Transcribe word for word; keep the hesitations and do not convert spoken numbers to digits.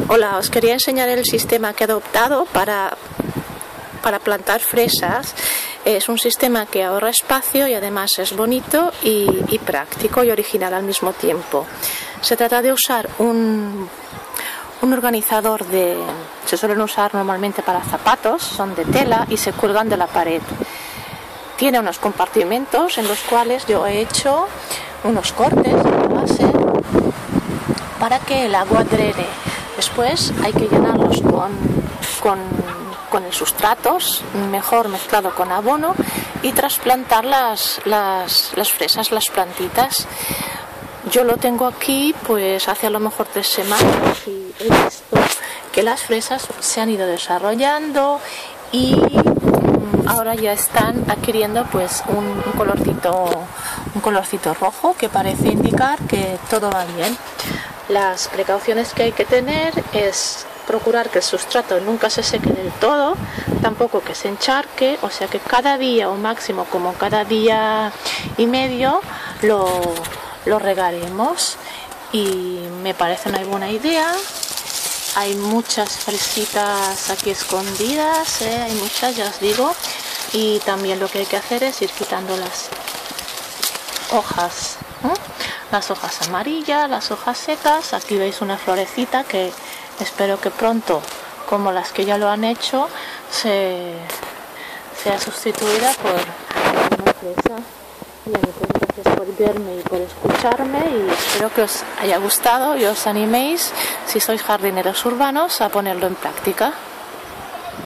Hola, os quería enseñar el sistema que he adoptado para, para plantar fresas. Es un sistema que ahorra espacio y además es bonito y, y práctico y original al mismo tiempo. Se trata de usar un, un organizador de... se suelen usar normalmente para zapatos, son de tela y se cuelgan de la pared. Tiene unos compartimentos en los cuales yo he hecho unos cortes en la base para que el agua drene. Después hay que llenarlos con, con, con el sustratos, mejor mezclado con abono, y trasplantar las, las, las fresas, las plantitas. Yo lo tengo aquí pues hace a lo mejor tres semanas y he visto que las fresas se han ido desarrollando y ahora ya están adquiriendo pues un, un colorcito un colorcito rojo que parece indicar que todo va bien. Las precauciones que hay que tener es procurar que el sustrato nunca se seque del todo, tampoco que se encharque, o sea que cada día o máximo como cada día y medio lo, lo regaremos, y me parece una buena idea. Hay muchas fresitas aquí escondidas, ¿eh? Hay muchas, ya os digo, y también lo que hay que hacer es ir quitando las hojas, ¿eh? Las hojas amarillas, las hojas secas. Aquí veis una florecita que espero que pronto, como las que ya lo han hecho, se, sea sustituida por una fresa. Bien, pues gracias por verme y por escucharme, y espero que os haya gustado y os animéis, si sois jardineros urbanos, a ponerlo en práctica.